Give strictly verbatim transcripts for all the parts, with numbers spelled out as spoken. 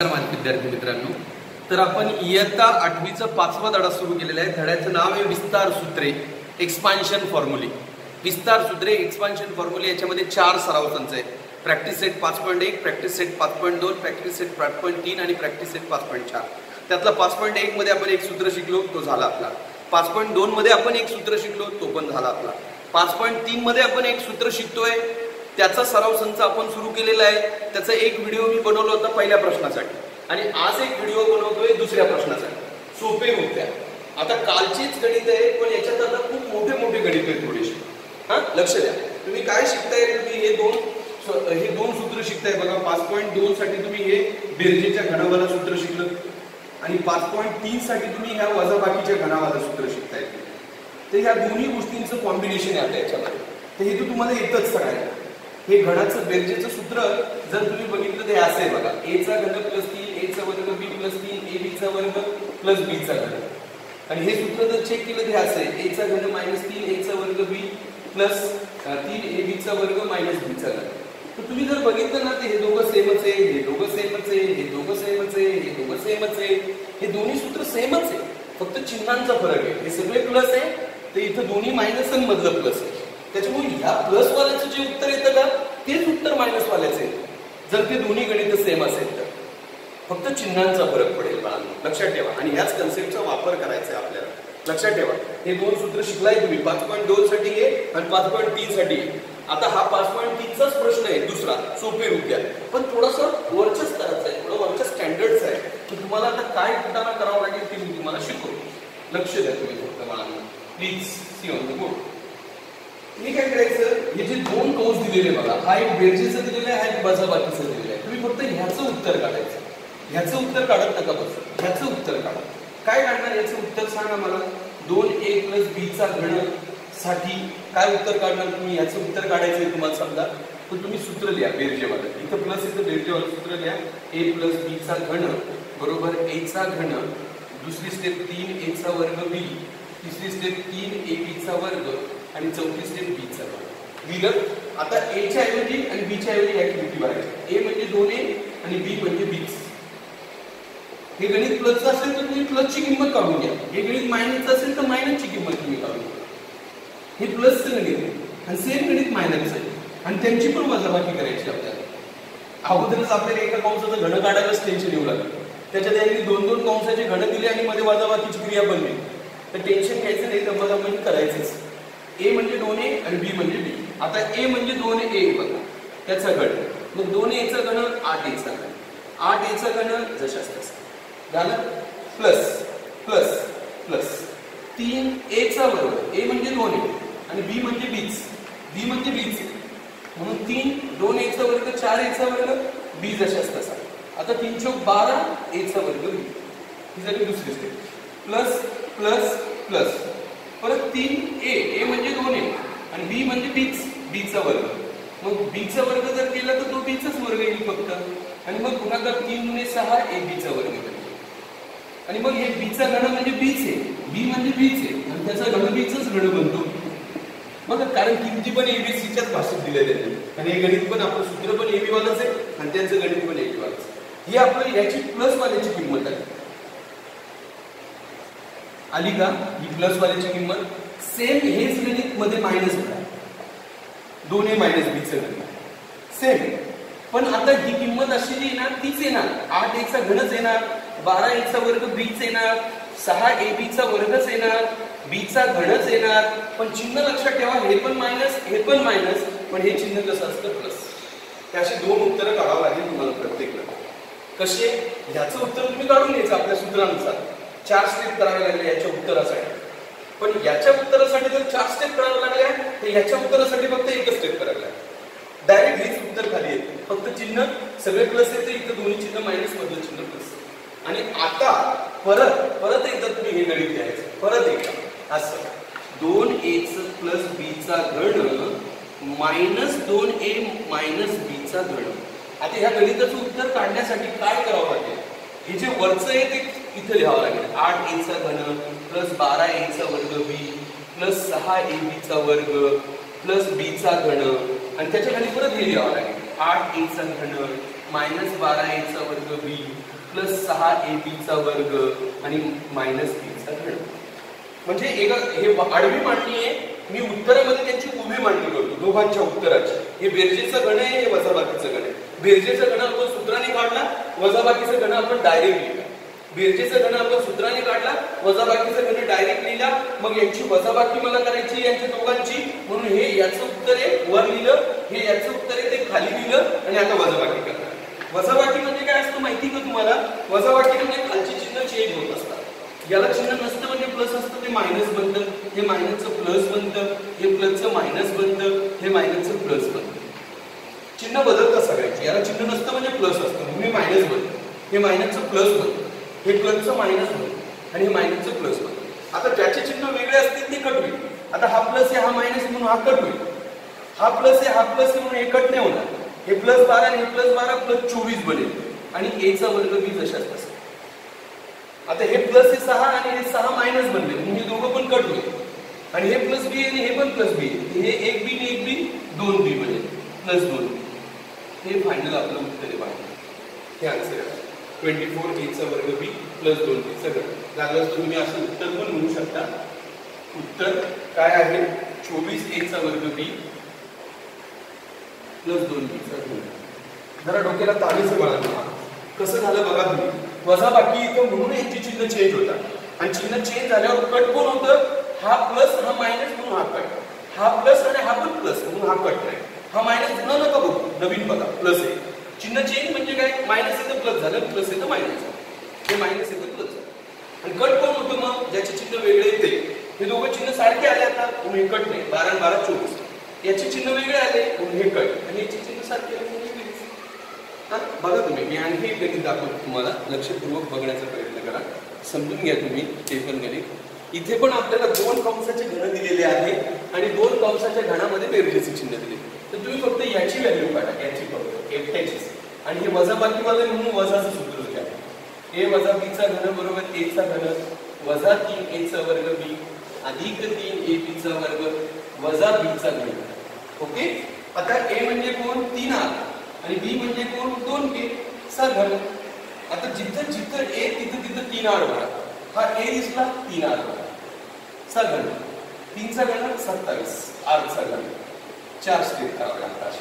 विद्यार्थी मित्रांनो, तर आपण इयत्ता आठवीचा पाचवा धडा सुरू केलेला आहे. धड्याचं नाव आहे विस्तार सूत्रे, एक्सपान्शन फॉर्म्युले. विस्तार सूत्रे, एक्सपान्शन फॉर्म्युले याच्यामध्ये चार सराव संच आहे. प्रॅक्टिस सेट पाच पॉईंट एक, प्रॅक्टिस सेट पाच पॉईंट दोन, प्रॅक्टिस सेट पाच पॉईंट तीन आणि प्रॅक्टिस सेट पाच पॉईंट चार. त्यातला पाच पॉईंट एक मध्ये आपण एक सूत्र शिकलो, तो झाला आपला. पाच पॉईंट दोन मध्ये आपण एक सूत्र शिकलो, तो पण झाला आपला. पाच पॉईंट तीन मध्ये आपण एक सूत्र शिकतोय, त्याचा सराव संच आपण सुरू केलेला आहे. त्याचा एक व्हिडिओ मी बनवला होता पहिल्या प्रश्नासाठी आणि आज एक व्हिडिओ बनवतोय दुसऱ्या प्रश्नासाठी. सोपे होत्या. आता कालचीच गणित आहे, पण याच्यात आता खूप मोठे मोठे गणित आहेत थोडेसे. हा, लक्ष द्या. तुम्ही काय शिकताय? तुम्ही हे दोन हे दोन सूत्र शिकताय बघा. पाच पॉईंट दोन साठी तुम्ही हे बेरजेच्या घनावाला सूत्र शिकलं आणि पाच पॉईंट तीन साठी तुम्ही ह्या वजाबाकीच्या घनावाला सूत्र शिकताय. तर ह्या दोन्ही गोष्टींचं कॉम्बिनेशन आहे याच्यामध्ये. तर हे तर तुम्हाला येतच सगळ्यांना. हे घनाचं बेरजेचं सूत्र जर तुम्ही बघितलं ते असं आहे बघा. ए चा घन प्लस तीन, ए चा वर्ग बी प्लस तीन, ए बी चा वर्ग प्लस बी चा घन. आणि हे सूत्र जर चेक केलं ते असं आहे. ए चा घन मायनस तीन, ए चा वर्ग बी प्लस तीन, ए बी चा वर्ग मायनस बी चा घन. तर तुम्ही जर बघितलं ना, ते हे दोघं सेमच आहे, हे दोघं सेमच आहे, हे दोघं सेमच आहे, हे दोघं सेमच आहे. हे दोन्ही सूत्र सेमच आहे, फक्त चिन्हांचा फरक आहे. हे सगळे प्लस आहे, तर इथं दोन्ही मायनस आणि मधलं प्लस आहे. त्याच्यामुळे ह्या प्लस वाल्याचं जे उत्तर येतं का, तेच उत्तर मायनस वाल्याचं येतं जर ते दोन्ही गणित सेम असेल तर. फक्त चिन्हांचा फरक पडेल बाळांनो, लक्षात ठेवा. आणि ह्याच कन्सेप्टचा वापर करायचा आहे आपल्याला. लक्षात ठेवा, हे दोन सूत्र शिकलाय तुम्ही. पाच पॉईंट दोन साठी आहे आणि पाच पॉईंट तीन साठी आहे. आता हा पाच पॉईंट तीनचाच प्रश्न आहे दुसरा, सोपे रूप पण थोडासा वरच्या स्तराचा आहे, थोडं वरच्या स्टँडर्डचा आहे. तर तुम्हाला आता काय कुटाणा करावं लागेल ते मी तुम्हाला शिकवतो. लक्ष द्या तुम्ही फक्त बाळांनो, please see on the board. तुम्ही काय करायचं, हे जे दोन कंस दिलेले बघा, हा एक बेरजेचं दिलेलं आहे, हा एक वजाबाकीचं दिलेलं आहे. तुम्ही फक्त ह्याचं उत्तर काढायचं. ह्याचं उत्तर काढत नका बसू, ह्याचं उत्तर काढा. काय काढणार याचं उत्तर सांगा मला. दोन ए प्लस बी चा घन साठी काय उत्तर काढणार तुम्ही? याचं उत्तर काढायचं आहे तुम्हाला समजा, तर तुम्ही सूत्र लिहा बेरजेवालं. इथं प्लस इथं बेरजेवालं सूत्र लिहा. ए प्लस बी चा घन बरोबर ए चा घन, दुसरी स्टेप तीन ए चा वर्ग बी, तिसरी स्टेप तीन ए बी चा वर्ग आणि चौथी स्टेप बी चा वर्ग. लिहिलं. आता ए च्या ऐवजी आणि बी च्या ऐवजी ऍक्टिव्हिटी भरायची. ए म्हणजे दोन ए आणि बी म्हणजे बीच. हे गणित प्लसचं असेल तर तुम्ही प्लसची किंमत काढून घ्या. हे गणित मायनसचं असेल तर मायनसची किंमत तुम्ही काढून घ्या. हे प्लसचं गणित आहे आणि सेम गणित मायनसचं आहे आणि त्यांची पण वजाबाकी करायची आपल्याला. अगोदरच आपल्याला एका कंसाचं घन काढायलाच टेन्शन येऊ लागलं. त्याच्यात त्यांनी दोन दोन कंसाचे घन दिले आणि मध्ये वजाबाकीची क्रिया बनली. तर टेन्शन घ्यायचं नाही, तर मला म्हणजे करायचंच. ए म्हणजे दोन ए आणि बी म्हणजे बी. आता ए म्हणजे दोन ए बघा, त्याचा घन. मग दोन ए चा घन आठ ए चा घन, आठ ए चा घन जशाच तसा झालं. प्लस प्लस प्लस तीन ए चा वर्ग. ए म्हणजे दोन ए आणि बी म्हणजे बीच, बी म्हणजे बीच म्हणून तीन, दोन ए चा वर्ग, चार ए चा वर्ग, बी जशाच तसा. आता तीन चौक बारा, ए चा वर्ग बी. ही झाली दुसरी स्टेप. प्लस प्लस प्लस परत तीन ए, ए म्हणजे दोन ए आणि बी म्हणजे बीच, बी चा वर्ग. मग बी चा वर्ग जर केला तर तो बी चाच वर्ग येईल फक्त. आणि मग गुणाकार तीन गुणे सहा, ए बी चा वर्ग बनेल. आणि मग हे बी चा घन म्हणजे बीच आहे, बी म्हणजे बीच आहे आणि त्याचा घन बीचच घन बनतो. बघा, कारण किमती पण एबीसीच्याच भाषेत दिल्या त्यांनी आणि हे गणित पण आपलं सूत्र पण एबी वालंच आहे आणि त्यांचं गणित पण एबी वालंच. ही आपलं याची प्लस वाल्याची किंमत आहे. आली का ही प्लस वाल्याची किंमत? सेम हेच गणित मध्ये मायनस भरा. दोन ए मायनस बी चं गणित सेम, पण आता ही किंमत अशी जी येणार तीच येणार. आठ ए चा घनच येणार, बारा ए चा वर्ग बीच येणार, सहा ए बी चा वर्गच येणार, बी चा घनच येणार. पण चिन्ह लक्षात ठेवा, हे पण मायनस हे पण मायनस, पण हे चिन्ह कसं असतं प्लस. त्याशी दोन उत्तरं काढावं लागेल तुम्हाला प्रत्येक. कसे? ह्याचं उत्तर तुम्ही काढून घ्यायचं आपल्या सूत्रानुसार. चार स्टेप करावे लागले याच्या उत्तरासाठी, पण याच्या उत्तरासाठी जर चार स्टेप करावे लागले तर याच्या उत्तरासाठी फक्त एकच स्टेप करावे लागेल. डायरेक्ट हेच उत्तर खाली येते. फक्त चिन्ह सगळे प्लस येते, इथं दोन्ही चिन्ह मायनस मधलं चिन्ह प्लस. आणि आता परत परत एकदा तुम्ही हे गणित घ्यायचं. परत एकदा असं दोन ए प्लस बी चा घन मायनस दोन ए मायनस बी चा घन. आता ह्या गणिताचं उत्तर काढण्यासाठी काय करावं लागेल? हे जे वरचं आहे ते इथे लिहावं लागेल. आठ ए चा घन प्लस बारा ए चा वर्ग बी प्लस सहा ए बी चा वर्ग प्लस बी चा घन आणि त्याच्या खाली परत हे लिहावं लागेल. आठ ए चा घन मायनस बारा ए चा वर्ग बी प्लस सहा ए बीचा वर्ग आणि मायनस बीचा घन. म्हणजे एक हे आडवी मांडणी आहे, मी उत्तरामध्ये त्यांची उभी मांडणी करतो दोघांच्या उत्तराची. हे बेरजेचं गण आहे, हे वजाबाकीचं गण आहे. बेरजेचं गण आपण सूत्राने काढला, वजाबाकीचं गण आपण डायरेक्ट लिहिला. बेरजेचं गण आपण सूत्राने काढला, वजाबाकीचं गण डायरेक्ट लिहिला. मग यांची वजाबाकी मला करायची यांच्या दोघांची, म्हणून हे याचं उत्तर आहे वर लिहिलं, हे याचं उत्तर आहे ते खाली लिहिलं आणि आता वजाबाकी करणार. वजाबाकी म्हणजे काय असतं माहिती का तुम्हाला? वजाबाकी म्हणजे खालची चिन्ह चेंज होत असतात. याला चिन्ह नसतं म्हणजे प्लस असतं ते मायनस बनतं, हे मायनसचं प्लस बनतं, हे प्लसचं मायनस बनतं, हे मायनसचं प्लस बनतं. चिन्ह बदलतं सगळ्यांची. याला चिन्ह नसतं म्हणजे प्लस असतं म्हणून हे मायनस बनतं, हे मायनसचं प्लस बनतं, हे प्लसचं मायनस बनतं आणि हे मायनसचं प्लस बनतं. आता ज्याचे चिन्ह वेगळे असतील ते कट होईल. आता हा प्लस आहे हा मायनस म्हणून हा कट होईल, हा प्लस आहे हा प्लस म्हणून हे कट नाही होणार. हे प्लस बारा आणि हे प्लस बारा प्लस चोवीस बनेल आणि ए चा वर्ग बी जशाच तसा. आता हे प्लस हे सहा आणि हे सहा मायनस बनले म्हणून हे दोघं पण कट होईल आणि हे प्लस बी आणि हे पण प्लस बी, हे एक बी आणि एक बी दोन बी बनेल प्लस दोन. हे फायनल आपलं उत्तर आहे बाहेर. हे आन्सर आहे ट्वेंटी फोर ए चा वर्ग बी प्लस दोन बी सगळं. लागलं तर तुम्ही असं उत्तर पण म्हणू शकता. उत्तर काय आहे? चोवीस ए चा वर्ग बी प्लस दोन बी चा वर्ग. जरा डोक्याला ताणीचं बळा. कसं झालं बघा तुम्ही. वजाबाकी इथं म्हणून यांची चिन्ह चेंज होतात आणि चिन्ह चेंज झाल्यावर कट कोण होतं? हा प्लस हा मायनस म्हणून हा कट, हा प्लस आणि हा पण प्लस म्हणून हा कट नाही. हा मायनस न नका बघू, नवीन बघा प्लस आहे. चिन्ह चेंज म्हणजे काय? मायनस येतं प्लस झालं, प्लस येतं मायनस झालं, हे मायनस येतं प्लस झालं. आणि कट कोण होतं मग? ज्याचे चिन्ह वेगळे येते. हे दोघं चिन्ह सारखे आले आता म्हणून हे कट नाही. बारा बारा चोवीस. याचे चिन्ह वेगळे आले म्हणून हे कट आणि याचे चिन्ह सारखे आले म्हणून हे. बघा तुम्ही, मी आणखी एक गणित दाखवतो तुम्हाला. लक्षपूर्वक बघण्याचा प्रयत्न करा, समजून घ्या तुम्ही ते पण गणित. इथे पण आपल्याला दोन कंसाचे घन दिलेले आहे आणि दोन कंसाच्या घनामध्ये बेरजेचे चिन्ह दिले. तर तुम्ही फक्त याची व्हॅल्यू काढा, याची फक्त एकट्याची, आणि हे वजाबाकी वाले म्हणून वजाचं सूत्र घ्या. ए वजा बी चा घन बरोबर ए चा घन वजा तीन ए चा वर्ग बी अधिक तीन ए बी चा वर्ग वजा बी चा घन. ओके. आता ए म्हणजे कोण? तीन आर आणि बी म्हणजे कोण? दोन के चा घन. आता जिथं जिथं ए तिथं तिथं तीन आर बघा. हा ए दिसला, तीन आर बघा चा घन. तीन चा घन सत्तावीस, आर चा घन चार स्टेप करावं लागतात.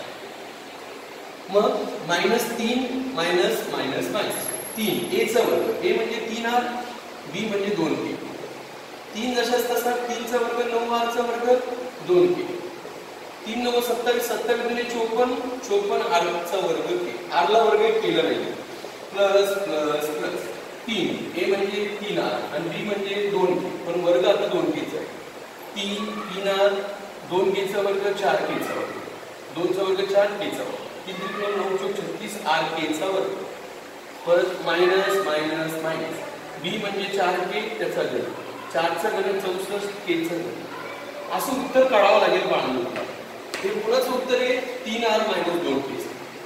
मग मायनस तीन मायनस मायनस मायनस तीन ए चा वर्ग. ए म्हणजे तीन आर, बी म्हणजे दोन के. तीन जशाच तसा तीन चा वर्ग नऊ आर चा वर्ग दोन के. तीन नऊ सत्तावीस, सत्तावीस म्हणजे चोपन्न, चोपन्न आर चा वर्ग के. आरला वर्ग केलं नाही. प्लस प्लस प्लस तीन. ए म्हणजे तीन आर आणि बी म्हणजे दोन के, पण वर्ग आता दोन केचा आहे. तीन तीन आर दोन केचा वर्ग चार केचा वर्ग, दोनचा वर्ग चार केचा वर्ग, किती नऊ चौक छत्तीस आर केचा वर्ग. परत मायनस मायनस मायनस. बी म्हणजे चार के त्याचा घन, चारचा घन चौसष्ट केचा घन. असं उत्तर काढावं लागेल बाळांनो. हे पुढचं उत्तर आहे तीन आर मायनस दोन केचं.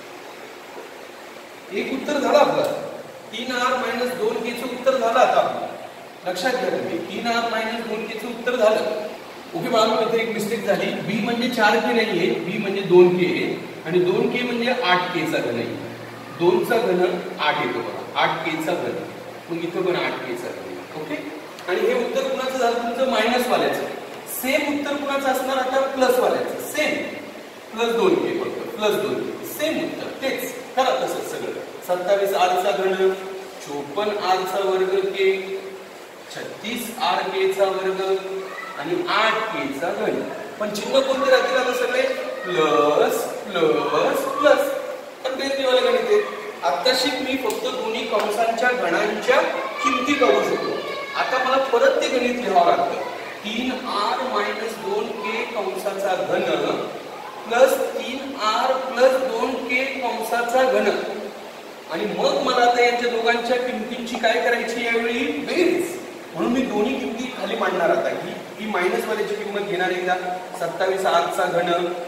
एक उत्तर झालं आपलं. तीन आर मायनस दोन केचं उत्तर झालं आता आपलं. लक्षात घ्या तुम्ही, तीन आर मायनस दोन केचं उत्तर झालं. ओके बाळांनो, इथे एक मिस्टेक झाली. बी म्हणजे चार के नाहीये, बी म्हणजे दोन के आहे आणि दोन के म्हणजे आठ केचा घन आहे. दोनचा घन आठ येतो बघा, आठ केचा घन. मग इथं पण आठ केचा घन. ओके. आणि हे उत्तर कुणाचं झालं? तुमचं मायनस वाल्याचं. सेम उत्तर कुणाचं असणार आता? प्लस वाल्याचं. सेम प्लस दोन के, फक्त प्लस दोन के. सेम उत्तर तेच करा तसंच सगळं. सत्तावीस आर चा घन, चोपन्न आर चा वर्ग के, छत्तीस आर के चा वर्ग आणि आठ के चा घन. पण चिन्ह कोणते राहतील आता? सगळे प्लस प्लस प्लस. पण बेरजेवाले गणित आहे. आत्ताशी मी फक्त दोन्ही कंसांच्या घणांच्या किमती काढू शकतो. आता मला परत ते गणित लिहावं लागतं. तीन आर मायनस दोन के कंसाचा घन प्लस तीन आर प्लस दोन के कंसाचा घन. आणि मग मला आता यांच्या दोघांच्या किमतींची काय करायची यावेळी? बेरीज. म्हणून मी दोन्ही किमती खाली मांडणार आता. ही ही मायनस वाल्याची किंमत घेणार एकदा. सत्तावीस आर चा घन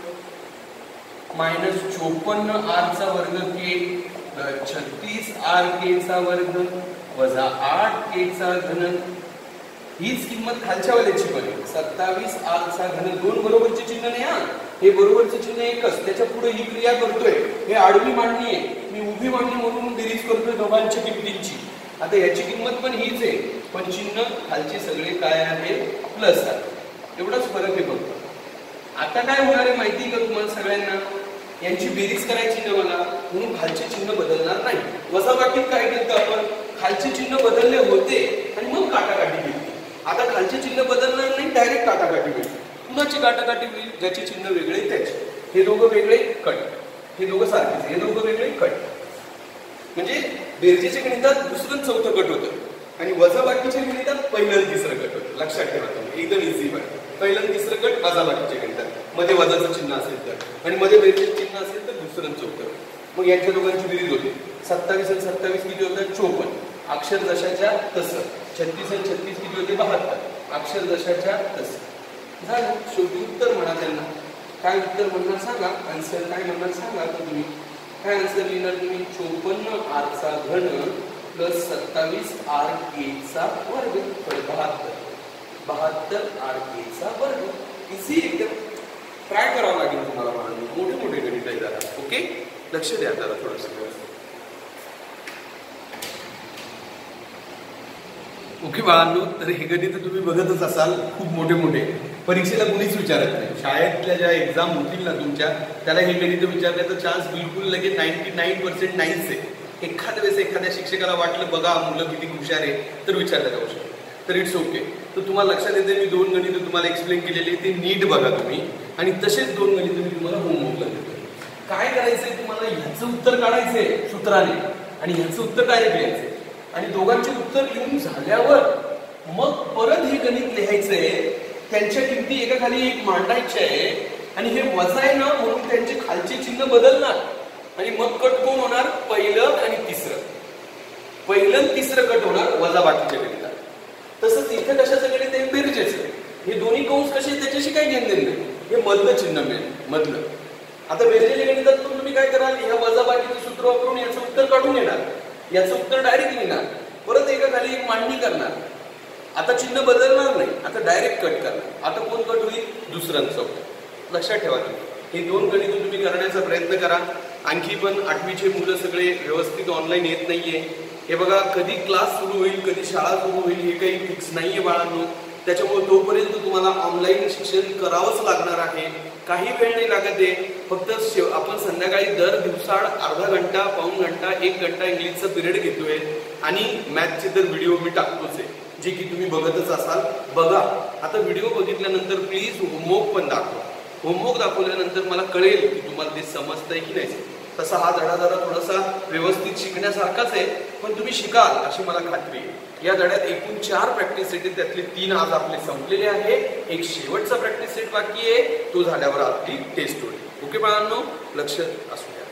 मायनस चोपन्न आर चा वर्ग के, छत्तीस आर के चा वर्ग वजा आठ के चा घन. हीच किंमत खालच्या वाल्याची पण. सत्तावीस आर चा घन. दोन बरोबरचे चिन्ह नाही हा, हे बरोबरचे चिन्ह एकच. त्याच्या पुढे ही क्रिया करतोय. हे आडवी मांडणी आहे. मी उभी मांडी म्हणून बेरीज करतोय दोघांच्या किमतींची. आता याची किंमत पण हीच आहे, पण चिन्ह खालचे सगळे काय आहे प्लस आहे, एवढाच फरक आहे बघ. आता काय होणार आहे माहिती का तुम्हाला सगळ्यांना, यांची बेरीज करायची ना मला, म्हणून खालचे चिन्ह बदलणार नाही. वजाबाकीत काय केलं आपण, खालचे चिन्ह बदलले होते आणि मग काटाकाटी केली. आता खालचे चिन्ह बदलणार नाही, डायरेक्ट काटाकाटी होईल. कुणाची काटाकाटी होईल, ज्याचे चिन्ह वेगळे त्याचे. हे दोघं वेगळे कट, हे दोघं सारखेच, हे दोघं वेगळे कट. म्हणजे बेरजेच्या गणितात दुसरं चौथं कट होतं आणि वजाबाकीच्या गणितात पहिलं तिसरं कट होतं. लक्षात ठेवा तुम्ही, एकदम इझी पण. पहिलं तिसरं कट वजाबाकीच्या गणितात, मध्ये वजाचं चिन्ह असेल तर, आणि मध्ये बेरजेचं चिन्ह असेल तर दुसरं चौथं. मग यांच्या दोघांची बेरीज होते. सत्तावीस आणि सत्तावीस किती होतं, चोपन्न. अक्षर जशाच्या तसं. छत्तीस आणि छत्तीस किती होते, बहात्तर. अक्षर जशाच्या तसं झालं. शेवटी उत्तर म्हणा त्यांना. काय उत्तर म्हणणार सांगा, आन्सर काय म्हणणार सांगा. तर तुम्ही काय आन्सर लिहिणार तुम्ही, चोपन्न आरचा घन प्लस सत्तावीस आर के चा वर्ग, बहात्तर बहात्तर आर के चा वर्ग. इझी एकदम. ट्राय करावं लागेल तुम्हाला म्हणून, मोठे मोठे गणित आहे जरा. ओके, लक्ष द्या जरा थोडंसं. ओके बाळांनो, तर हे गणित तुम्ही बघतच असाल, खूप मोठे मोठे. परीक्षेला कुणीच विचारत नाही. शाळेतल्या ज्या एक्झाम होतील ना तुमच्या, त्याला हे गणित विचारण्याचा चान्स बिलकुल लगेच नाईन्टी नाईन पर्सेंट नाहीच आहे. एखाद्या वेळेस एखाद्या शिक्षकाला वाटलं बघा मुलं किती हुशार आहे तर विचारलं जाऊ शकतं, तर इट्स ओके. तर तुम्हाला लक्षात येते, मी दोन गणित तुम्हाला एक्सप्लेन केलेले, ते नीट बघा तुम्ही. आणि तसेच दोन गणित मी तुम्हाला होमवर्कला देतो. काय करायचंय तुम्हाला, ह्याचं उत्तर काढायचंय सूत्राने आणि ह्याचं उत्तर डायरेक्ट लिहायचंय. आणि दोघांचे उत्तर लिहून झाल्यावर मग परत हे गणित लिहायचंय. त्यांच्या किमती एका खाली एक मांडायच्या आहे आणि हे वजा आहे ना, म्हणून त्यांचे खालचे चिन्ह बदलणार आणि मग कट कोण होणार, पहिलं आणि तिसरं. पहिलं तिसरं कट होणार वजाबाकीच्या गणितात. तसंच इथे कशाचं गणित आहे, बेरजेचं. हे दोन्ही कंस कसे त्याच्याशी काही घेणं नाही, हे मधलं चिन्ह मिळेल, मधलं. आता बेरजेच्या गणितात पण तुम्ही काय कराल, ह्या वजाबाकीचं सूत्र वापरून याचं उत्तर काढून येणार, याचं उत्तर डायरेक्ट लिहिणार, परत एका खाली एक मांडणी करणार. आता चिन्ह बदलणार नाही, आता डायरेक्ट कट करणार. आता कोण कट होईल, दुसऱ्यांचं. लक्षात ठेवा तुम्ही, हे दोन गणित तुम्ही करण्याचा प्रयत्न करा. आणखी पण आठवीचे मुलं सगळे व्यवस्थित ऑनलाईन येत नाहीये. हे बघा, कधी क्लास सुरू होईल, कधी शाळा सुरू होईल, हे काही फिक्स नाहीये बाळांनो. त्याच्यामुळे तोपर्यंत तुम्हाला ऑनलाईन शिक्षण करावंच लागणार आहे. काही वेळ नाही लागत आहे. फक्त आपण संध्याकाळी दर दिवसाड अर्धा घंटा, पाऊण घंटा, एक घंटा इंग्लिशचा पिरियड घेतोय आणि मॅथचे तर व्हिडिओ मी टाकतोच आहे, जे की तुम्ही बघतच असाल. बघा, आता व्हिडिओ बघितल्यानंतर प्लीज होमवर्क पण दाखवा. होमवर्क दाखवल्यानंतर मला कळेल की तुम्हाला ते समजतंय की नाही. तसा हा धडा जरा थोडासा व्यवस्थित शिकण्यासारखाच आहे, पण तुम्ही शिकाल अशी मला खात्री आहे. या धड्यात एकूण चार प्रॅक्टिस सेट आहेत, त्यातले तीन आज आपले संपलेले आहे. एक शेवटचा प्रॅक्टिस सेट बाकी आहे, तो झाल्यावर आपली टेस्ट होईल. ओके बाळांनो, लक्ष असू द्या.